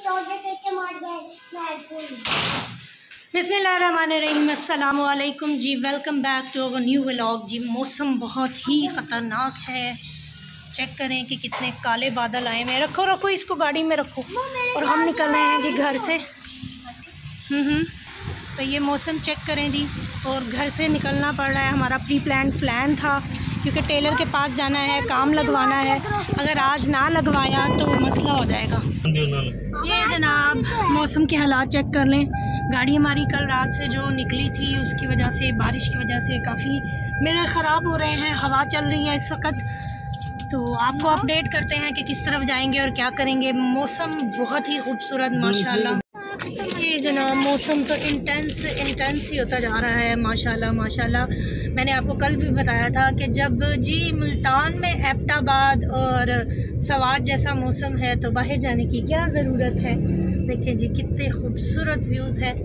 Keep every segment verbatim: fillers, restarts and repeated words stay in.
बिस्मिल्लाहिर्रहमानिर्रहीम, अस्सलामु अलैकुम जी। Welcome back to our new vlog जी। मौसम बहुत ही ख़तरनाक है। चेक करें कि कितने काले बादल आए हुए हैं। रखो रखो इसको गाड़ी में रखो। और हम निकल रहे हैं जी घर से। हम्म तो ये मौसम चेक करें जी। और घर से निकलना पड़ रहा है। हमारा प्री प्लान प्लान था क्योंकि टेलर के पास जाना है, काम लगवाना है। अगर आज ना लगवाया तो मसला हो जाएगा। ये जनाब मौसम के हालात चेक कर लें। गाड़ी हमारी कल रात से जो निकली थी उसकी वजह से, बारिश की वजह से काफ़ी मिरर ख़राब हो रहे हैं। हवा चल रही है इस वक्त। तो आपको अपडेट करते हैं कि किस तरफ जाएंगे और क्या करेंगे। मौसम बहुत ही खूबसूरत माशाल्लाह। ये जनाब मौसम तो इंटेंस इंटेंस ही होता जा रहा है माशाल्लाह माशाल्लाह। मैंने आपको कल भी बताया था कि जब जी मुल्तान में एबटाबाद और सवात जैसा मौसम है तो बाहर जाने की क्या ज़रूरत है। देखिए जी कितने खूबसूरत व्यूज़ है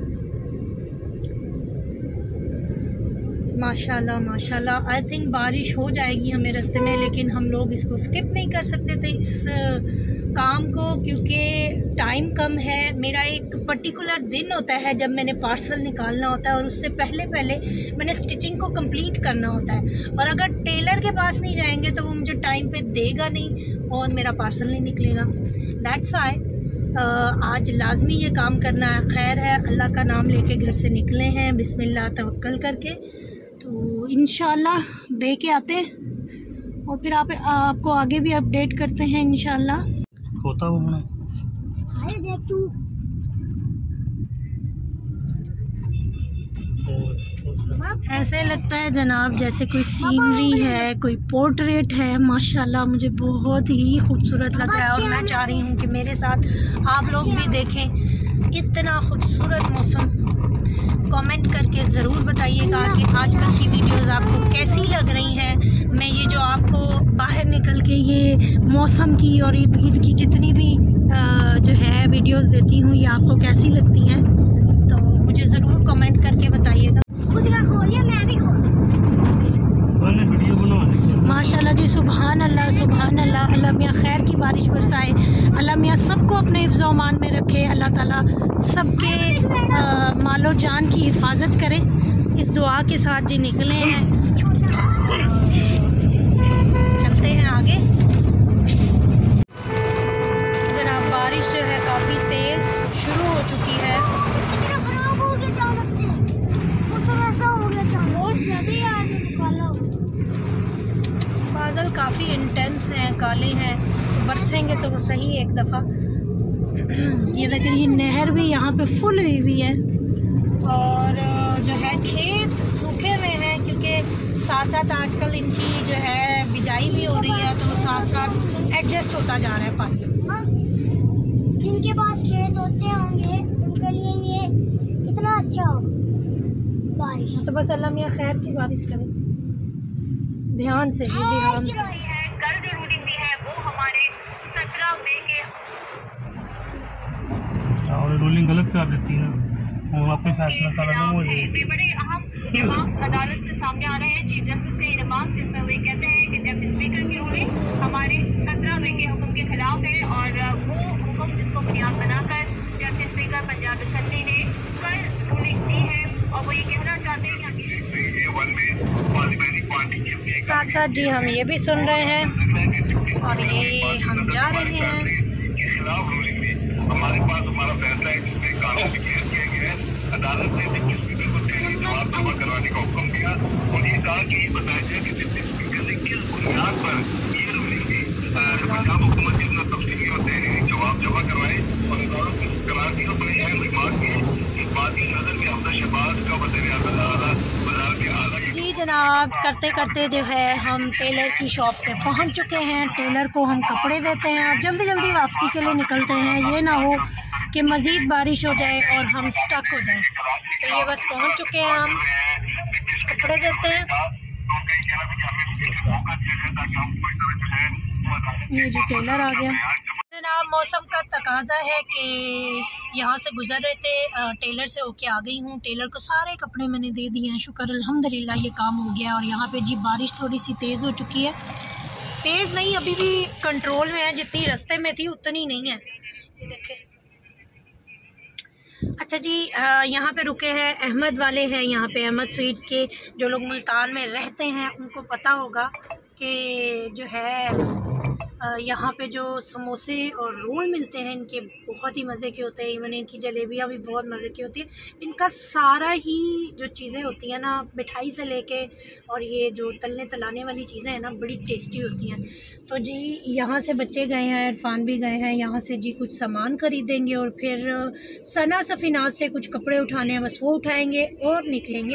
माशाल्लाह माशाल्लाह। आई थिंक बारिश हो जाएगी हमें रास्ते में, लेकिन हम लोग इसको स्किप नहीं कर सकते थे इस काम को क्योंकि टाइम कम है। मेरा एक पर्टिकुलर दिन होता है जब मैंने पार्सल निकालना होता है और उससे पहले पहले मैंने स्टिचिंग को कंप्लीट करना होता है। और अगर टेलर के पास नहीं जाएंगे तो वो मुझे टाइम पे देगा नहीं और मेरा पार्सल नहीं निकलेगा। दैट्स वाई आज लाजमी ये काम करना है। खैर है, अल्लाह का नाम लेके घर से निकले हैं बिस्मिल्लाह तवक्कल करके। तो इंशाल्लाह दे के आते और फिर आप आपको आगे भी अपडेट करते हैं इंशाल्लाह। होता वो ना ऐसे लगता है जनाब जैसे कोई सीनरी है, कोई पोर्ट्रेट है। माशाल्लाह मुझे बहुत ही खूबसूरत लग रहा है और मैं चाह रही हूँ कि मेरे साथ आप लोग भी देखें इतना खूबसूरत मौसम। कमेंट करके ज़रूर बताइएगा कि आजकल की वीडियोस आपको कैसी लग रही हैं। मैं ये जो आपको बाहर निकल के ये मौसम की और ईद की जितनी भी जो है वीडियोस देती हूँ ये आपको कैसी लगती हैं, तो मुझे ज़रूर कमेंट करके बताइएगा। माशाल्लाह जी, सुभान अल्लाह सुभान अल्लाह। अल्लाह मियाँ खैर की बारिश बरसाए। अल्लाह मियाँ सबको अपने हिफ्ज़ अमान में रखे। अल्लाह ताला सबके मालो जान की हिफाजत करे। इस दुआ के साथ जी निकले हैं, चलते हैं आगे। जनाब बारिश जो है काफ़ी तेज़ शुरू हो चुकी है। बादल काफ़ी इंटेंस हैं, काले हैं। तो बरसेंगे तो वो सही एक दफ़ा। ये देखिए ये नहर भी यहाँ पे फुल हुई हुई है और जो है खेत सूखे हुए हैं क्योंकि साथ साथ आजकल इनकी जो है बिजाई भी हो रही है, तो साथ साथ एडजस्ट होता जा रहा है पानी। जिनके पास खेत होते होंगे उनके लिए ये कितना अच्छा हो बारिश। तो बस अल्लाह मियाँ खैर की बारिश करे। ध्यान से जी, ध्यान से। कल जो रूलिंग दी है वो हमारे सत्रह मई के और रूलिंग गलत कर देती है वो आपने फैसला करा ना वो ये बड़े अहम रिमार्क्स अदालत से सामने आ रहे हैं। चीफ जस्टिस के रिमार्क्स जिसमें वो ये कहते हैं कि डिप्टी स्पीकर की रूलिंग हमारे सत्रह मई के हुक्म के खिलाफ है और वो हुक्म जिसको बुनियाद बनाकर डिप्टी स्पीकर पंजाब असेंबली ने कल रूलिंग दी है और वो ये कहना चाहते हैं साथ साथ जी हम ये भी सुन रहे हैं और ये हम जा रहे हैं। हमारे पास हमारा फैसला है जिसमें कानून डिक्लेयर किया गया है। अदालत ने डिप्टी स्पीकर को तहरीर जवाब जमा करवाने का हुक्म दिया और ये कहा कि ये बताया जाए कि डिप्टी स्पीकर ने किस बुनियाद पर ये रूलिंग दी। पंजाब हुकूमत ने अपना तफसीली और तहरीरी जवाब जमा करवाए और अदालत ने करार दी अपने अहम रिमार्क किए कि बादी नजर में अब्दुल शहबाज का वज़ीर आज़म आला वज़ारत आला जी जनाब करते करते जो है हम टेलर की शॉप पे पहुंच चुके हैं। टेलर को हम कपड़े देते हैं और जल्दी जल्दी वापसी के लिए निकलते हैं। ये ना हो कि मज़ीद बारिश हो जाए और हम स्टक हो जाएं। तो ये बस पहुंच चुके हैं, हम कपड़े देते हैं। ये जी टेलर आ गया। जनाब मौसम का तकाजा है कि यहाँ से गुजर रहे थे, टेलर से होके आ गई हूँ। टेलर को सारे कपड़े मैंने दे दिए हैं, शुक्र अल्हम्दुलिल्लाह ये काम हो गया। और यहाँ पे जी बारिश थोड़ी सी तेज़ हो चुकी है। तेज़ नहीं, अभी भी कंट्रोल में है, जितनी रास्ते में थी उतनी नहीं है। ये देखें अच्छा जी, यहाँ पे रुके हैं अहमद वाले हैं, यहाँ पे अहमद स्वीट्स के। जो लोग मुल्तान में रहते हैं उनको पता होगा कि जो है यहाँ पे जो समोसे और रोल मिलते हैं इनके बहुत ही मज़े के होते हैं। इवन इनकी जलेबियाँ भी बहुत मज़े की होती है। इनका सारा ही जो चीज़ें होती हैं ना, मिठाई से लेके और ये जो तलने तलाने वाली चीज़ें हैं ना, बड़ी टेस्टी होती हैं। तो जी यहाँ से बच्चे गए हैं, इरफान भी गए हैं, यहाँ से जी कुछ सामान ख़रीदेंगे और फिर सना सफीनाज से कुछ कपड़े उठाने हैं, बस वो उठाएँगे और निकलेंगे।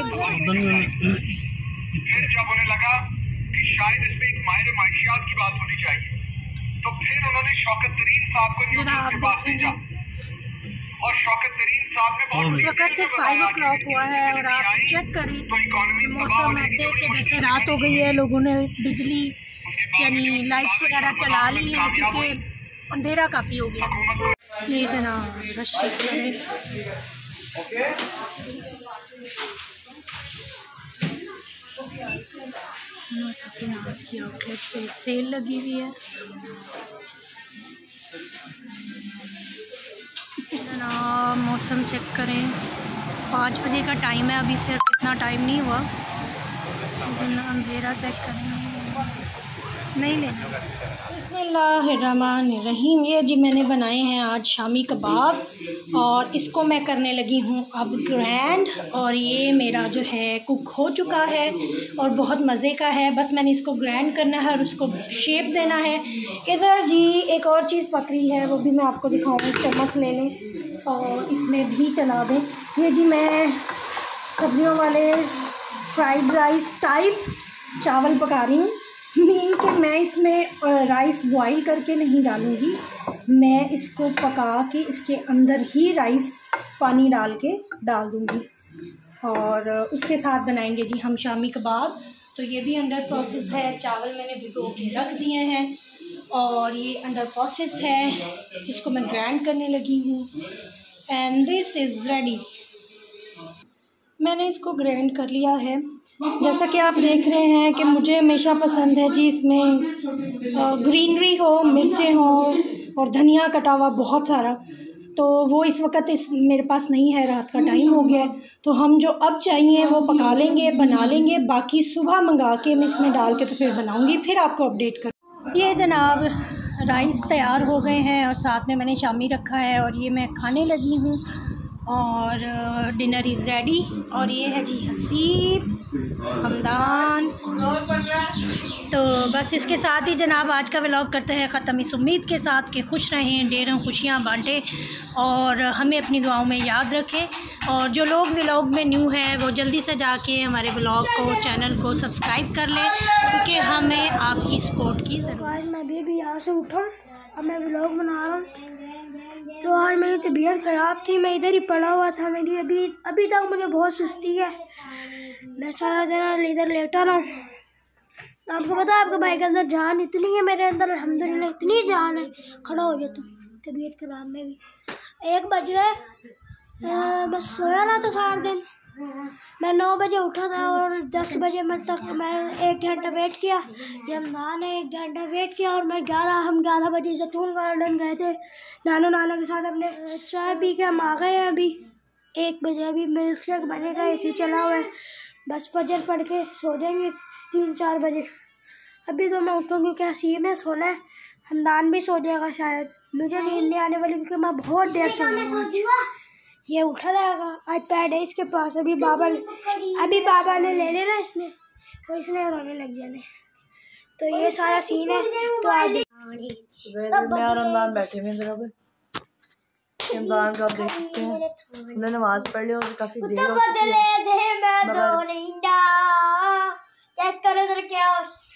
फिर जब उन्हें लगा कि शायद इसमें एक माहिर माशियात की बात होनी चाहिए, तो फिर उन्होंने शौकत तरीन साहब को न्यूटन के पास भेजा और शौकत तरीन साहब ने बहुत इस वक्त से फाइव ओ क्लॉक हुआ है और आप चेक करें मौसम ऐसे कि जैसे रात हो गई है, लोगों ने बिजली यानी लाइट्स वगैरह चला ली है क्योंकि अंधेरा काफ़ी हो गया। ये इतना रश है। सफीनाज की आउटलेट पे सेल लगी हुई है। ना मौसम चेक करें, पाँच बजे का टाइम है, अभी सिर्फ इतना टाइम नहीं हुआ। अंधेरा चेक करें, नहीं नहीं बिस्मिल्लाहिर्रहमानिर्रहीम। ये जी मैंने बनाए हैं आज शामी कबाब और इसको मैं करने लगी हूँ अब ग्रैंड। और ये मेरा जो है कुक हो चुका है और बहुत मज़े का है। बस मैंने इसको ग्रैंड करना है और उसको शेप देना है। इधर जी एक और चीज़ पकड़ी है, वो भी मैं आपको दिखाऊँगी। चम्मच ले लें और इसमें भी चला दें। ये जी मैं सब्जियों वाले फ्राइड राइस टाइप चावल पका रही हूँ। मीन कि मैं इसमें राइस बॉईल करके नहीं डालूँगी, मैं इसको पका के इसके अंदर ही राइस पानी डाल के डाल दूँगी और उसके साथ बनाएंगे जी हम शामी कबाब। तो ये भी अंडर प्रोसेस है। चावल मैंने भिगो के रख दिए हैं और ये अंडर प्रोसेस है। इसको मैं ग्राइंड करने लगी हूँ एंड दिस इज़ रेडी। मैंने इसको ग्राइंड कर लिया है। जैसा कि आप देख रहे हैं कि मुझे हमेशा पसंद है जी इसमें ग्रीनरी हो, मिर्चें हो और धनिया कटा हुआ बहुत सारा। तो वो इस वक्त इस मेरे पास नहीं है, रात का टाइम हो गया है। तो हम जो अब चाहिए वो पका लेंगे, बना लेंगे। बाकी सुबह मंगा के मैं इसमें डाल के तो फिर बनाऊँगी, फिर आपको अपडेट कर। ये जनाब राइस तैयार हो गए हैं और साथ में मैंने शामी रखा है और ये मैं खाने लगी हूँ और डिनर इज़ रेडी। और ये है जी हसीब हमदान। तो बस इसके साथ ही जनाब आज का व्लॉग करते हैं ख़त्म, इस उम्मीद के साथ कि खुश रहें, ढेरों खुशियाँ बांटें और हमें अपनी दुआओं में याद रखें। और जो लोग व्लॉग में न्यू हैं वो जल्दी से जाके हमारे व्लॉग को, चैनल को सब्सक्राइब कर लें क्योंकि हमें आपकी सपोर्ट की ज़रूरत है। मैं भी अभी यहाँ से उठा, अब मैं व्लॉग बना रहा हूँ। तो आज मेरी तबीयत ख़राब थी, मैं इधर ही पड़ा हुआ था। मेरी अभी अभी तक मुझे बहुत सुस्ती है, मैं सारा दिन इधर लेटा रहा हूँ। आपको पता है आपके भाई के अंदर जान इतनी है, मेरे अंदर अल्हम्दुलिल्लाह इतनी जान है, खड़ा हो जाता हूँ तबीयत ख़राब में भी। एक बज रहा है, बस सोया ना था सारा दिन। मैं नौ बजे उठा था और दस बजे मैं तक मैं एक घंटा वेट किया। रमज़ान है, एक घंटा वेट किया और मैं ग्यारह हम ग्यारह बजे जैतून गार्डन गए थे नानो नाना के साथ। अपने चाय पी के हम आ गए हैं। अभी एक बजे अभी मिल्क शेक बनेगा, एसी चला हुआ है। बस फजर पढ़ के सो जाएंगे तीन चार बजे। अभी तो मैं उठूँगी क्या सीन है, सोना है। हमदान भी सो जाएगा शायद, मुझे नींद नहीं आने वाली क्योंकि मैं बहुत देर से हूँ। ये उठा रहेगा, आईपैड है इसके पास। अभी बाबा अभी बाबा ने ले लेना इसने, तो इसने रोने लग जाने। तो ये सारा सीन है। तो आप मैं और रमज़ान बैठे हुए हैं पे। रमज़ान का आप देख सकते हैं, हमने नमाज पढ़ ली और काफ़ी देर हो चुकी है। चेक करो इधर क्या